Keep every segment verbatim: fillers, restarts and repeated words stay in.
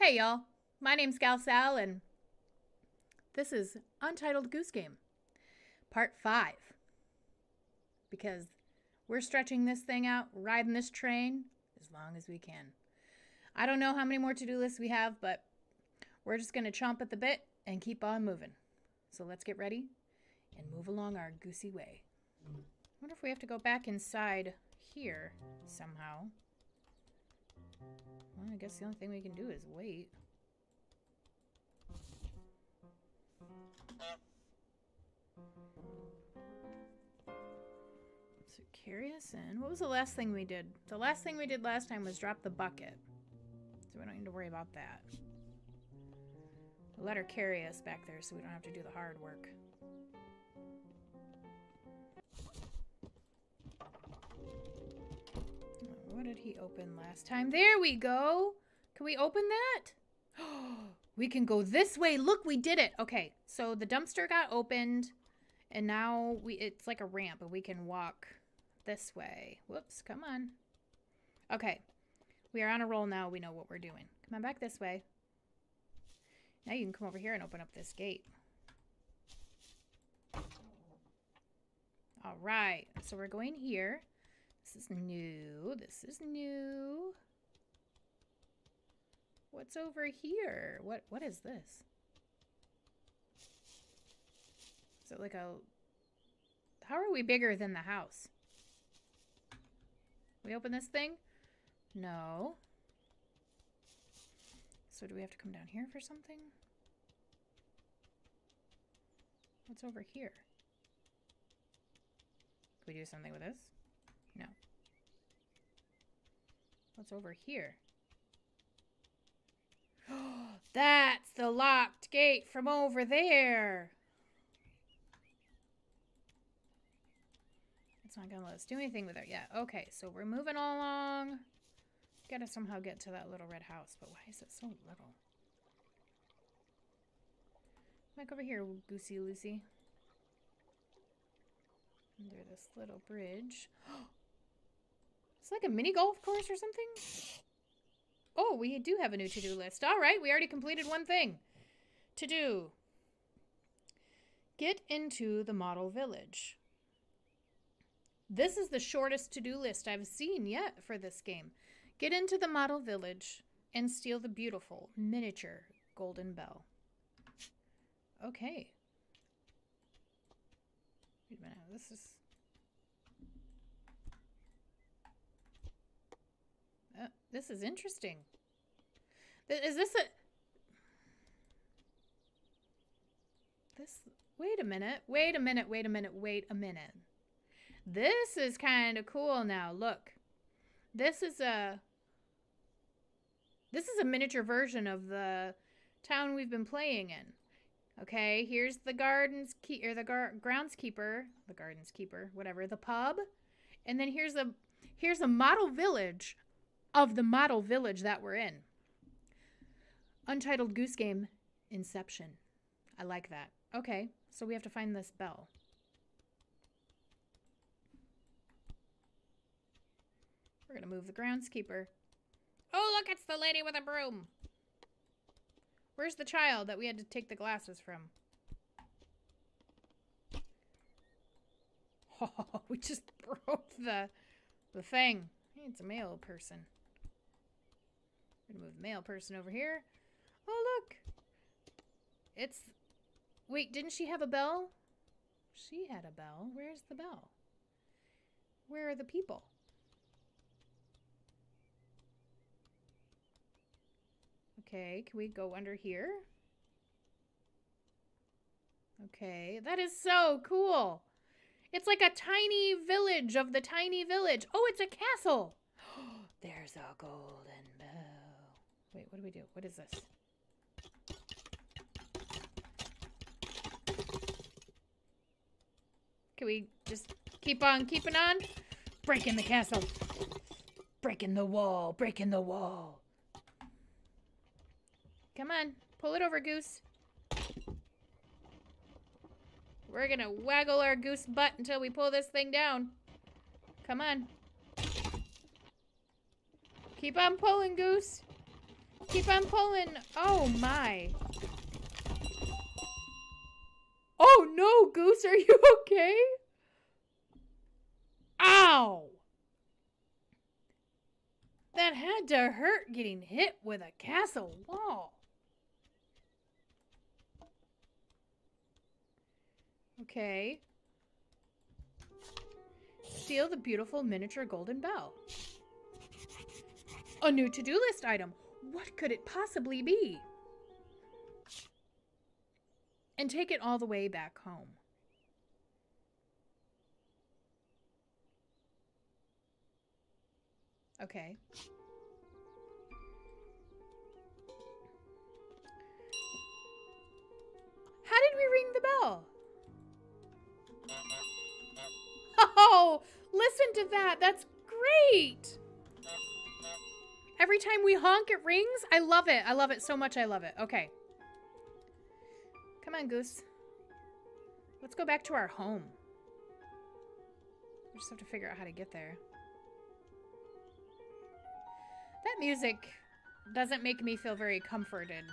Hey y'all, my name's GalSal and this is Untitled Goose Game, part five. Because we're stretching this thing out, riding this train as long as we can. I don't know how many more to-do lists we have, but we're just going to chomp at the bit and keep on moving. So let's get ready and move along our goosey way. I wonder if we have to go back inside here somehow. Well, I guess the only thing we can do is wait. So carry us in. What was the last thing we did? The last thing we did last time was drop the bucket. So we don't need to worry about that. We'll let her carry us back there so we don't have to do the hard work. What did he open last time? There we go. Can we open that? We can go this way. Look, we did it. Okay, so the dumpster got opened, and now we it's like a ramp, and we can walk this way. Whoops, come on. Okay, we are on a roll now. We know what we're doing. Come on back this way. Now you can come over here and open up this gate. All right, so we're going here. This is new. This is new. What's over here? What what is this? Is it like a... How are we bigger than the house? We open this thing? No. So do we have to come down here for something? What's over here? Can we do something with this? No. What's over here? That's the locked gate from over there. It's not gonna let us do anything with it yet. Okay, so we're moving along. Gotta somehow get to that little red house, but why is it so little? Back over here, Goosey Lucy. Under this little bridge. It's like a mini golf course or something. Oh, we do have a new to-do list. All right, we already completed one thing. To do. Get into the model village. This is the shortest to-do list I've seen yet for this game. Get into the model village and steal the beautiful miniature golden bell. Okay. Wait a minute, this is... Uh, this is interesting. Is this a... This... Wait a minute. Wait a minute. Wait a minute. Wait a minute. This is kind of cool now. Look. This is a... This is a miniature version of the town we've been playing in. Okay, here's the gardens key or the gar groundskeeper, the gardens keeper, whatever, the pub. And then here's a here's a model village of the model village that we're in. Untitled Goose Game Inception. I like that. Okay, so we have to find this bell. We're going to move the groundskeeper. Oh, look, it's the lady with a broom. Where's the child that we had to take the glasses from? Oh, we just broke the, the thing. Hey, it's a male person. We're gonna move the male person over here. Oh, look. It's... Wait, didn't she have a bell? She had a bell. Where's the bell? Where are the people? Okay, can we go under here? Okay, that is so cool. It's like a tiny village of the tiny village. Oh, it's a castle. There's a golden bell. Wait, what do we do? What is this? Can we just keep on keeping on? Breaking the castle. Breaking the wall. Breaking the wall. Come on, pull it over, Goose. We're gonna waggle our goose butt until we pull this thing down. Come on. Keep on pulling, Goose. Keep on pulling. Oh my. Oh no, Goose, are you okay? Ow! That had to hurt getting hit with a castle wall. Okay. Steal the beautiful miniature golden bell. A new to-do list item. What could it possibly be? And take it all the way back home. Okay. How did we ring the bell? Oh, listen to that. That's great. Every time we honk, it rings. I love it. I love it so much. I love it. Okay. Come on, Goose. Let's go back to our home. We just have to figure out how to get there. That music doesn't make me feel very comforted.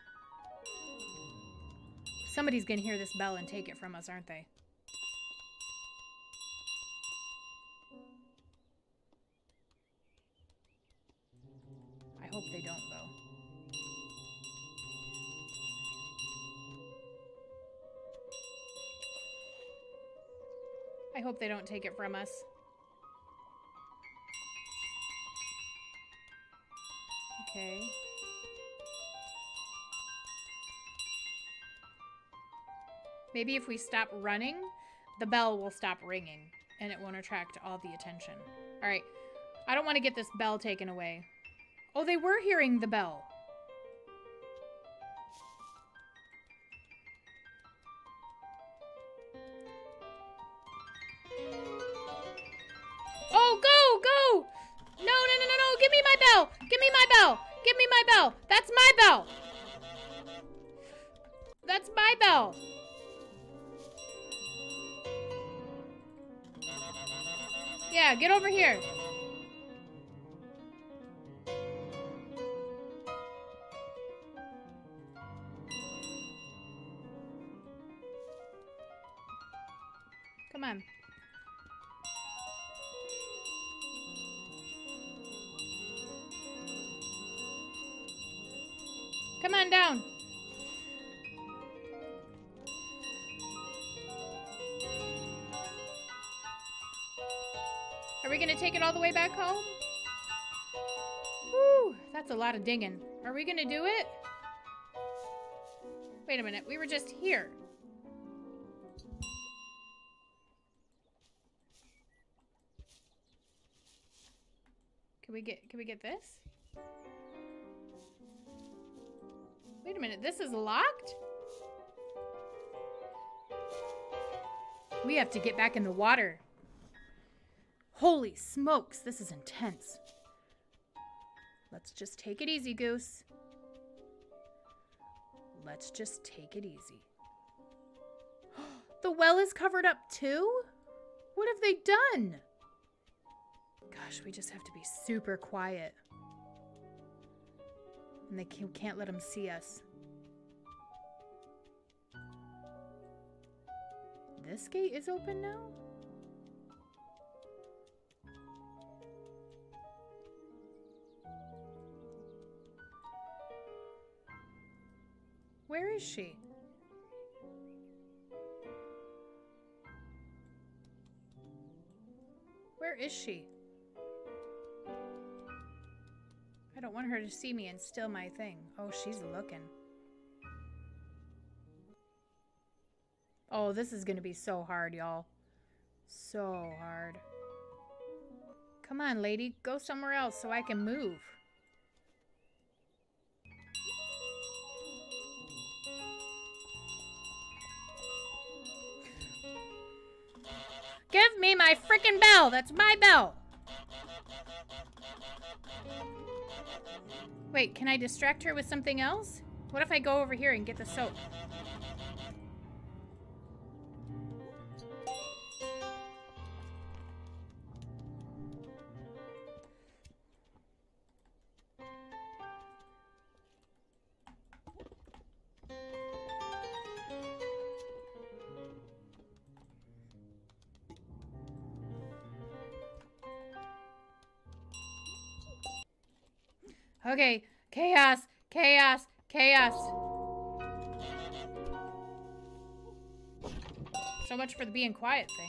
Somebody's gonna hear this bell and take it from us, aren't they? I hope they don't, though. I hope they don't take it from us. Okay. Maybe if we stop running, the bell will stop ringing and it won't attract all the attention. All right. I don't want to get this bell taken away. Oh, they were hearing the bell. Oh, go, go! No, no, no, no, no. Give me my bell. Give me my bell. Give me my bell. That's my bell. That's my bell. Yeah, get over here. Come on. Come on down. Are we gonna take it all the way back home? Whew, that's a lot of digging. Are we gonna do it? Wait a minute, we were just here. Can we get, can we get this? Wait a minute, this is locked? We have to get back in the water. Holy smokes, this is intense. Let's just take it easy, Goose. Let's just take it easy. The well is covered up too? What have they done? Gosh, we just have to be super quiet. And they can't let them see us. This gate is open now? Where is she? Where is she? I don't want her to see me and steal my thing. Oh, she's looking. Oh, this is gonna be so hard, y'all. So hard. Come on, lady. Go somewhere else so I can move. Give me my freaking bell! That's my bell! Wait, can I distract her with something else? What if I go over here and get the soap? Okay. Chaos. Chaos. Chaos. So much for the being quiet thing.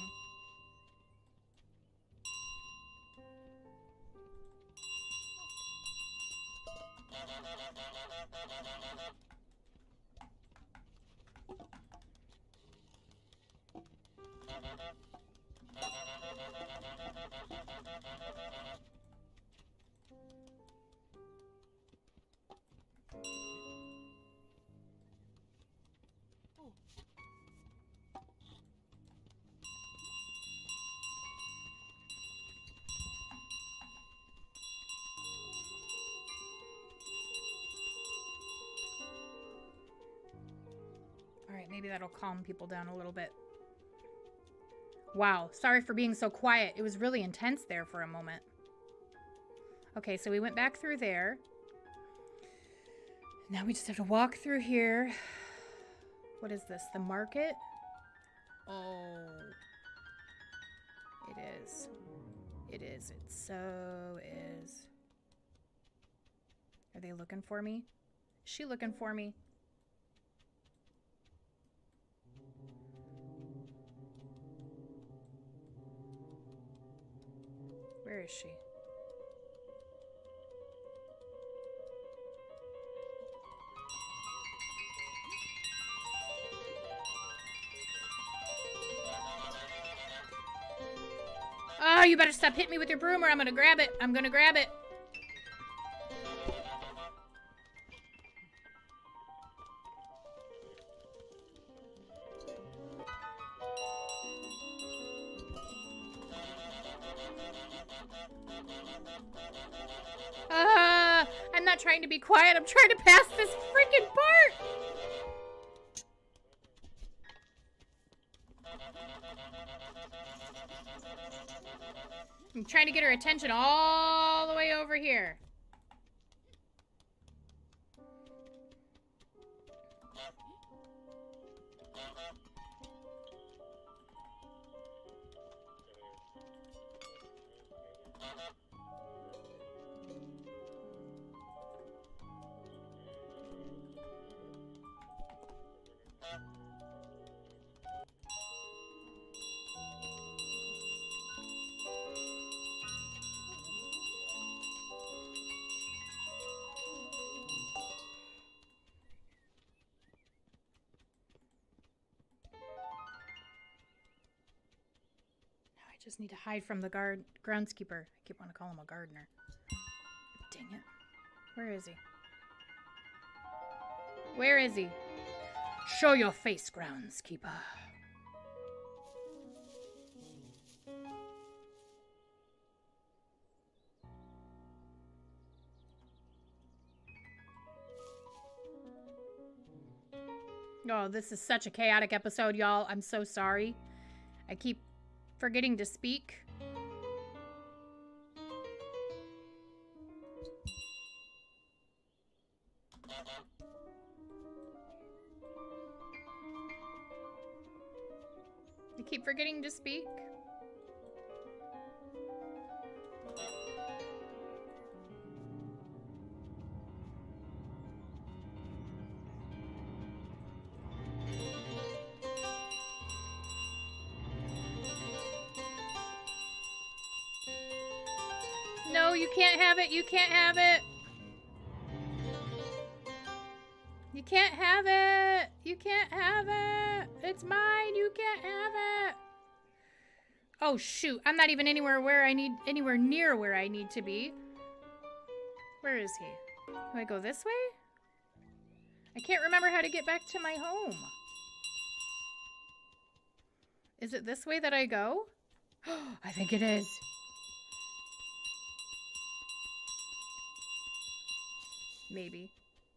Alright, maybe that'll calm people down a little bit. Wow, sorry for being so quiet. It was really intense there for a moment. Okay, so we went back through there. Now we just have to walk through here. What is this? The market? Oh. It is. It is. It so is. Are they looking for me? Is she looking for me? Where is she? Oh, you better stop hitting me with your broom or I'm gonna grab it. I'm gonna grab it. Uh, I'm not trying to be quiet. I'm trying to pass this freaking part. I'm trying to get her attention all the way over here. Just need to hide from the guard groundskeeper. I keep wanting to call him a gardener. Dang it. Where is he? Where is he? Show your face, groundskeeper. Oh, this is such a chaotic episode, y'all. I'm so sorry. I keep forgetting to speak. I keep forgetting to speak. No, you can't have it. You can't have it. You can't have it. You can't have it. It's mine. You can't have it. Oh, shoot. I'm not even anywhere where I need, anywhere near where I need to be. Where is he? Do I go this way? I can't remember how to get back to my home. Is it this way that I go? I think it is. Maybe.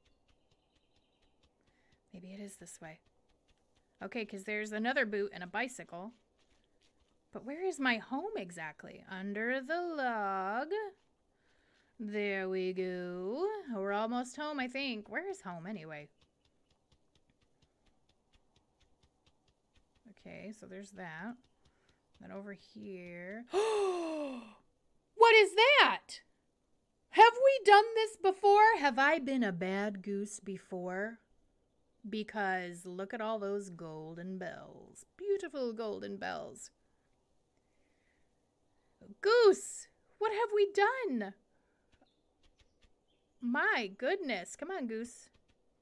Maybe it is this way. Okay, because there's another boot and a bicycle. But where is my home exactly? Under the log. There we go. We're almost home, I think. Where is home anyway? Okay, so there's that. Then over here. What is that? Have we done this before? Have I been a bad goose before? Because look at all those golden bells. Beautiful golden bells. Goose, what have we done? My goodness. Come on, Goose.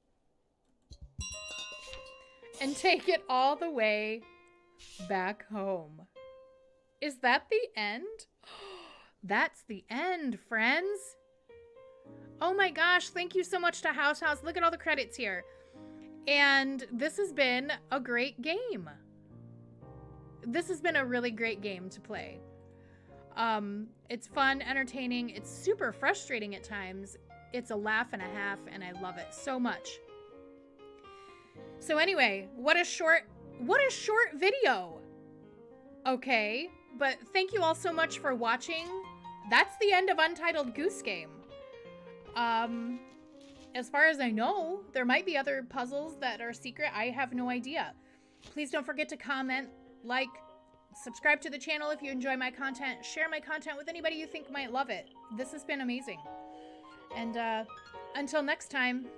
And take it all the way back home. Is that the end? That's the end, friends. Oh my gosh, thank you so much to House House. Look at all the credits here. And this has been a great game. This has been a really great game to play. Um, it's fun, entertaining. It's super frustrating at times. It's a laugh and a half, and I love it so much. So anyway, what a short, what a short video. Okay, but thank you all so much for watching. That's the end of Untitled Goose Game. Um, as far as I know, there might be other puzzles that are secret. I have no idea. Please don't forget to comment, like, subscribe to the channel if you enjoy my content, share my content with anybody you think might love it. This has been amazing. And uh, until next time,